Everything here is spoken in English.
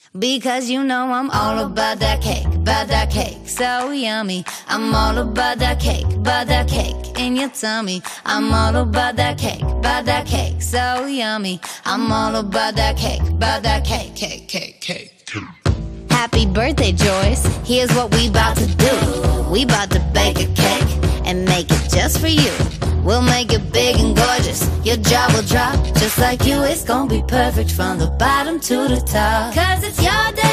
Because you know I'm all about that cake, so yummy. I'm all about that cake in your tummy. I'm all about that cake, so yummy. I'm all about that cake, cake. Happy birthday, Joyce. Here's what we about to do. We about to bake a cake and make it just for you. We'll make it big and gorgeous. Your jaw will drop just like you. It's gonna be perfect from the bottom to the top. 'Cause it's your day.